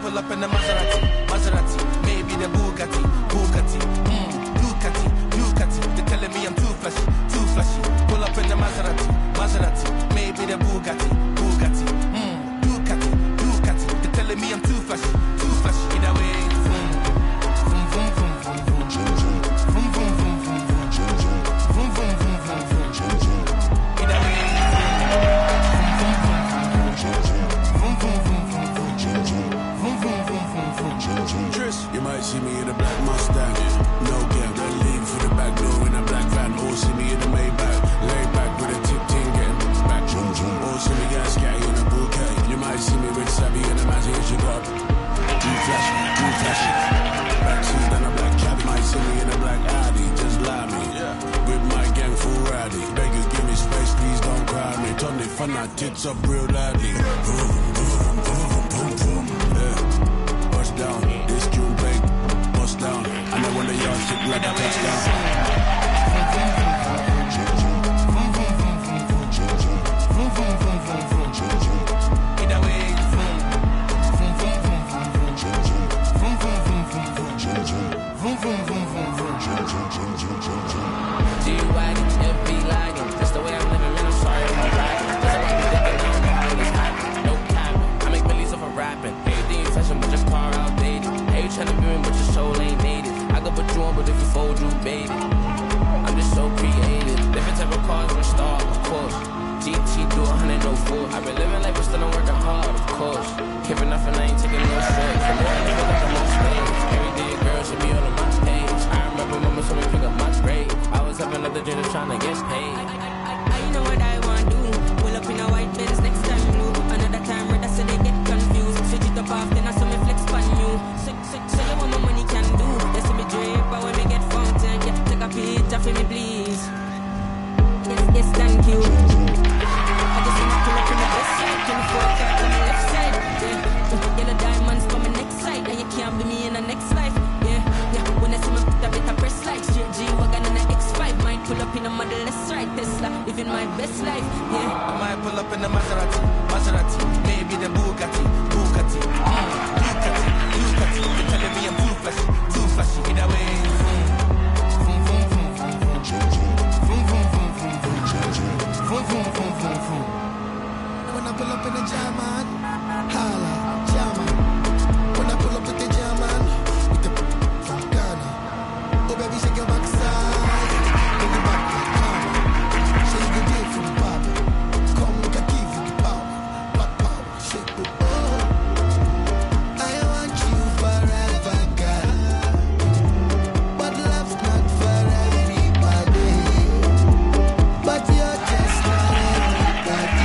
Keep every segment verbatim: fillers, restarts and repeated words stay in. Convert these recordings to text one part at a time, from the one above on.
pull up in the Maserati, Maserati, maybe the Bugatti, Bugatti, mm, Ducati, Ducati. They're telling me I'm too flashy, too flashy. Pull up in the Maserati, Maserati, maybe the Bugatti, Bugatti, mm, Ducati, Ducati. They're telling me I'm too flashy, too flashy. Either way, vroom, vroom, vroom, vroom, vroom, vroom, vroom, vroom, vroom, vroom, vroom, vroom, vroom, vroom, vroom, vroom, vroom. Either way, vroom, vroom, vroom, vroom, vroom, vroom. Tris, you might see me in a black Mustang. No game, then leave for the back door in a black van. Or see me in the Maybach, lay back with a tip ting getting back. Or see me get scatty in a bouquet. You might see me with Savvy in a Mazzy and she got too flashy, too flashy. Backseat and a black cabby. Might see me in a black Audi, just lie me. With my gang full rowdy. Beggars give me space, please don't cry me. Turn the fun, I tits up real loudly. Boom, boom, boom, boom, boom. Yeah. Bust down, this June break, bust down. And I want the yard shit like a touchdown. G-Wagon, F B lagging. That's the way I'm living, man, I'm sorry if I'm lagging. That's what I'm thinking, I'm calling this happening. No capping, I make millions off of rapping. Everything you fashion, but your car outdated. Hey, you tryna be me, but your soul ain't native. I could put you on, but if you fold, you bait it. I'm just so creative. Different type of cars, one star, of course. G T do a hundred, no force. I've been living life, but still I'm working hard, of course. Giving nothing, I ain't taking no shit. For more, I feel like I'm on stage. Every day, a girl should be all on my page. I remember mama told me pick up my grade. I was having another dream of trying to get paid. I, I, I, I know what I want to do. Pull up in a white Benz, next time blue. Another time red, so they get confused. Switch it up off, then I saw me flex on you. So, so, so you what my money can do. They see me drip, but when me get fountain, yeah, take a picture for me, please. Yes, yes, thank you. I just want to pull up in the best side, twenty-four car on the left side. Yeah, yellow diamonds for my next side, and you can't be me in the next life. Yeah, yeah. When I see my put a bit of press like straight G-Wagon and the X five, might pull up in a Model S right Tesla, living my best life. Yeah, I might pull up in the Maserati, Maserati, maybe the Bugatti, Bugatti, mm, Ducati, Ducati. They're telling me I'm too flashy, too flashy. Either way, vroom, vroom, vroom, vroom, vroom, vroom, vroom, vroom, vroom, vroom, vroom, vroom, vroom, vroom. When I pull up in the German, holla, German. When I pull up with the German, with the from Ghana. Oh baby, shake your backside, bring it back like karma. Say you good day for the papa. Come, we can give you the power, black power, shake the oh. I want you forever, girl. But love's not for everybody. But you're just not everybody.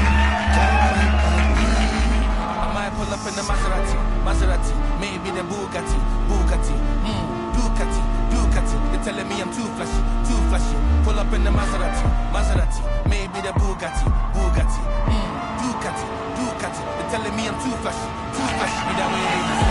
I might pull up in the Maserati, Maserati, maybe the Bugatti, Bugatti, mm, Ducati, Ducati. They're telling me I'm too flashy, too flashy. Pull up in the Maserati, Maserati, maybe the Bugatti, Bugatti, mm, Ducati, Ducati. They're telling me I'm too flashy, too flashy. Either way.